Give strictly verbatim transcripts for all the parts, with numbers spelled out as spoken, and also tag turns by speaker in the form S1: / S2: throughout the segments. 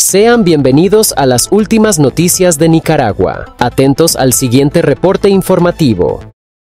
S1: Sean bienvenidos a las últimas noticias de Nicaragua. Atentos al siguiente reporte informativo.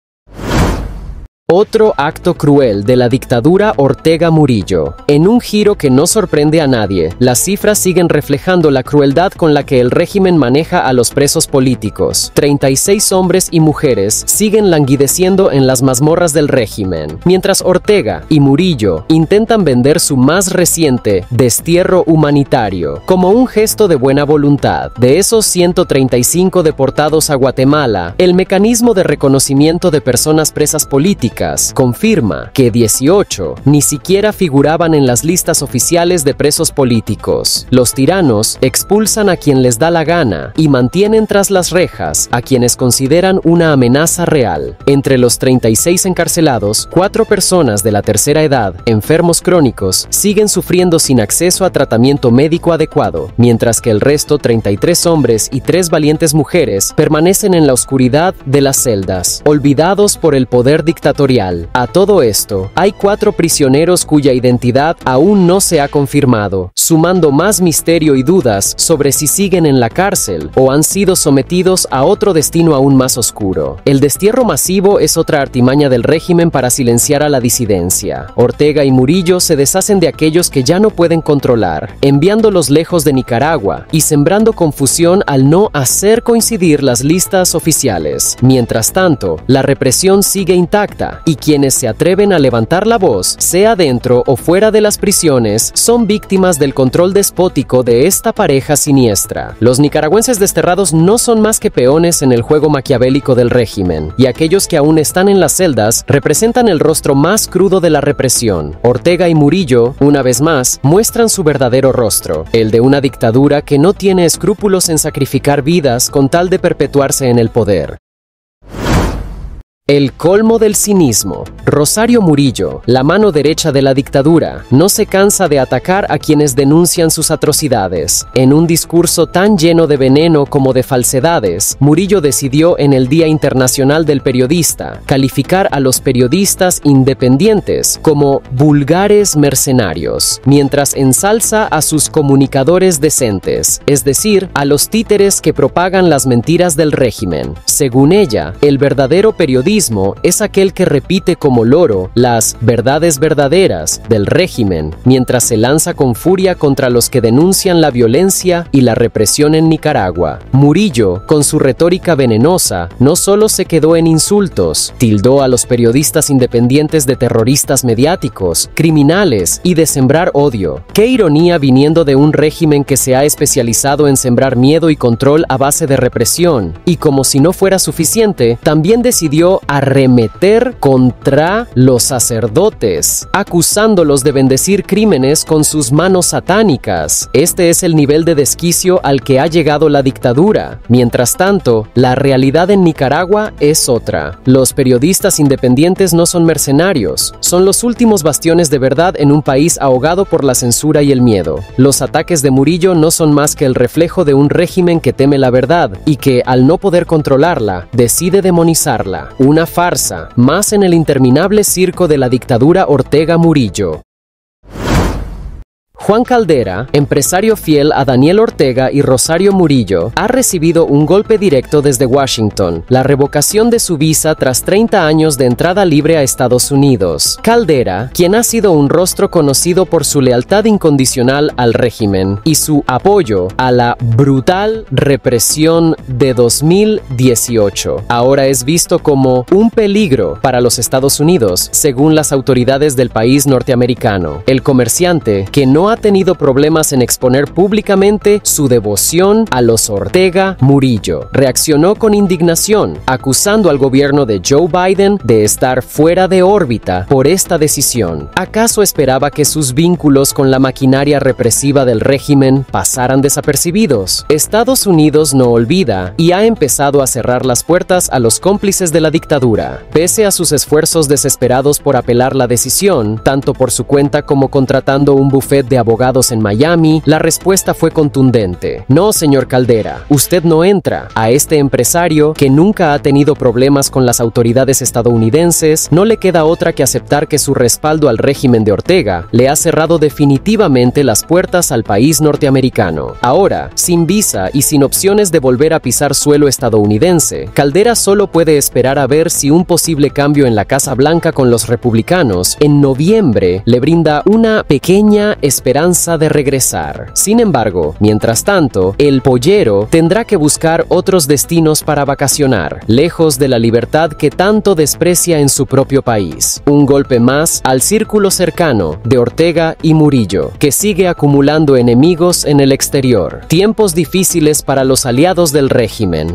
S1: Otro acto cruel de la dictadura Ortega Murillo. En un giro que no sorprende a nadie, las cifras siguen reflejando la crueldad con la que el régimen maneja a los presos políticos. treinta y seis hombres y mujeres siguen languideciendo en las mazmorras del régimen, mientras Ortega y Murillo intentan vender su más reciente destierro humanitario como un gesto de buena voluntad. De esos ciento treinta y cinco deportados a Guatemala, el mecanismo de reconocimiento de personas presas políticas confirma que dieciocho ni siquiera figuraban en las listas oficiales de presos políticos. Los tiranos expulsan a quien les da la gana y mantienen tras las rejas a quienes consideran una amenaza real. Entre los treinta y seis encarcelados, cuatro personas de la tercera edad, enfermos crónicos, siguen sufriendo sin acceso a tratamiento médico adecuado, mientras que el resto, treinta y tres hombres y tres valientes mujeres, permanecen en la oscuridad de las celdas, olvidados por el poder dictatorial. A todo esto, hay cuatro prisioneros cuya identidad aún no se ha confirmado, sumando más misterio y dudas sobre si siguen en la cárcel o han sido sometidos a otro destino aún más oscuro. El destierro masivo es otra artimaña del régimen para silenciar a la disidencia. Ortega y Murillo se deshacen de aquellos que ya no pueden controlar, enviándolos lejos de Nicaragua y sembrando confusión al no hacer coincidir las listas oficiales. Mientras tanto, la represión sigue intacta y quienes se atreven a levantar la voz, sea dentro o fuera de las prisiones, son víctimas del control despótico de esta pareja siniestra. Los nicaragüenses desterrados no son más que peones en el juego maquiavélico del régimen, y aquellos que aún están en las celdas representan el rostro más crudo de la represión. Ortega y Murillo, una vez más, muestran su verdadero rostro, el de una dictadura que no tiene escrúpulos en sacrificar vidas con tal de perpetuarse en el poder. El colmo del cinismo. Rosario Murillo, la mano derecha de la dictadura, no se cansa de atacar a quienes denuncian sus atrocidades. En un discurso tan lleno de veneno como de falsedades, Murillo decidió en el Día Internacional del Periodista calificar a los periodistas independientes como vulgares mercenarios, mientras ensalza a sus comunicadores decentes, es decir, a los títeres que propagan las mentiras del régimen. Según ella, el verdadero periodismo es aquel que repite como loro las verdades verdaderas del régimen, mientras se lanza con furia contra los que denuncian la violencia y la represión en Nicaragua. Murillo, con su retórica venenosa, no solo se quedó en insultos, tildó a los periodistas independientes de terroristas mediáticos, criminales y de sembrar odio. ¡Qué ironía viniendo de un régimen que se ha especializado en sembrar miedo y control a base de represión! Y como si no fuera suficiente, también decidió arremeter contra los sacerdotes, acusándolos de bendecir crímenes con sus manos satánicas. Este es el nivel de desquicio al que ha llegado la dictadura. Mientras tanto, la realidad en Nicaragua es otra. Los periodistas independientes no son mercenarios, son los últimos bastiones de verdad en un país ahogado por la censura y el miedo. Los ataques de Murillo no son más que el reflejo de un régimen que teme la verdad y que, al no poder controlarla, decide demonizarla. Una farsa, más en el interminable circo de la dictadura Ortega Murillo. Juan Caldera, empresario fiel a Daniel Ortega y Rosario Murillo, ha recibido un golpe directo desde Washington, la revocación de su visa tras treinta años de entrada libre a Estados Unidos. Caldera, quien ha sido un rostro conocido por su lealtad incondicional al régimen y su apoyo a la brutal represión de dos mil dieciocho, ahora es visto como un peligro para los Estados Unidos, según las autoridades del país norteamericano. El comerciante, que no ha tenido problemas en exponer públicamente su devoción a los Ortega Murillo, reaccionó con indignación, acusando al gobierno de Joe Biden de estar fuera de órbita por esta decisión. ¿Acaso esperaba que sus vínculos con la maquinaria represiva del régimen pasaran desapercibidos? Estados Unidos no olvida y ha empezado a cerrar las puertas a los cómplices de la dictadura. Pese a sus esfuerzos desesperados por apelar la decisión, tanto por su cuenta como contratando un bufete de abogados en Miami, la respuesta fue contundente. No, señor Caldera, usted no entra. A este empresario, que nunca ha tenido problemas con las autoridades estadounidenses, no le queda otra que aceptar que su respaldo al régimen de Ortega le ha cerrado definitivamente las puertas al país norteamericano. Ahora, sin visa y sin opciones de volver a pisar suelo estadounidense, Caldera solo puede esperar a ver si un posible cambio en la Casa Blanca con los republicanos en noviembre le brinda una pequeña esperanza de regresar. Sin embargo, mientras tanto, el pollero tendrá que buscar otros destinos para vacacionar, lejos de la libertad que tanto desprecia en su propio país. Un golpe más al círculo cercano de Ortega y Murillo, que sigue acumulando enemigos en el exterior. Tiempos difíciles para los aliados del régimen.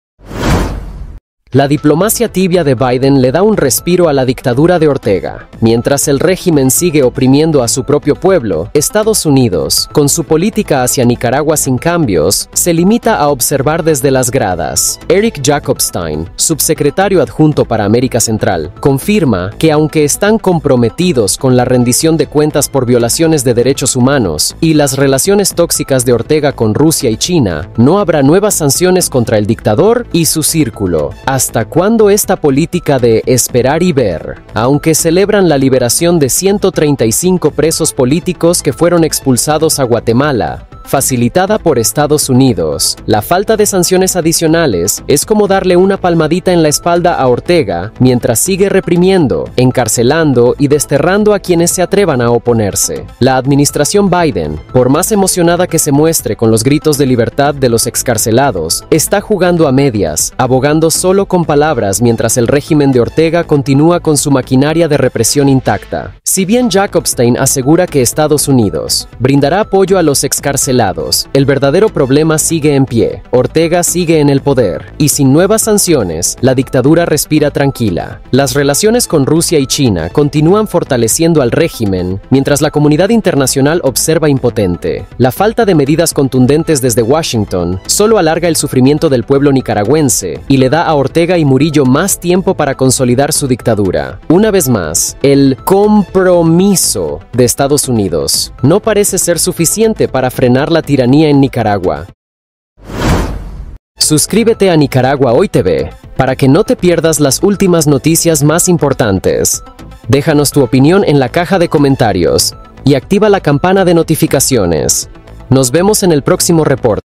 S1: La diplomacia tibia de Biden le da un respiro a la dictadura de Ortega. Mientras el régimen sigue oprimiendo a su propio pueblo, Estados Unidos, con su política hacia Nicaragua sin cambios, se limita a observar desde las gradas. Eric Jacobstein, subsecretario adjunto para América Central, confirma que aunque están comprometidos con la rendición de cuentas por violaciones de derechos humanos y las relaciones tóxicas de Ortega con Rusia y China, no habrá nuevas sanciones contra el dictador y su círculo. ¿Hasta cuándo esta política de esperar y ver? Aunque celebran la liberación de ciento treinta y cinco presos políticos que fueron expulsados a Guatemala, facilitada por Estados Unidos, la falta de sanciones adicionales es como darle una palmadita en la espalda a Ortega mientras sigue reprimiendo, encarcelando y desterrando a quienes se atrevan a oponerse. La administración Biden, por más emocionada que se muestre con los gritos de libertad de los excarcelados, está jugando a medias, abogando solo con palabras mientras el régimen de Ortega continúa con su maquinaria de represión intacta. Si bien Jacobstein asegura que Estados Unidos brindará apoyo a los excarcelados, el verdadero problema sigue en pie. Ortega sigue en el poder, y sin nuevas sanciones, la dictadura respira tranquila. Las relaciones con Rusia y China continúan fortaleciendo al régimen, mientras la comunidad internacional observa impotente. La falta de medidas contundentes desde Washington solo alarga el sufrimiento del pueblo nicaragüense y le da a Ortega y Murillo más tiempo para consolidar su dictadura. Una vez más, el compromiso de Estados Unidos no parece ser suficiente para frenar la tiranía en Nicaragua. Suscríbete a Nicaragua Hoy T V para que no te pierdas las últimas noticias más importantes. Déjanos tu opinión en la caja de comentarios y activa la campana de notificaciones. Nos vemos en el próximo reporte.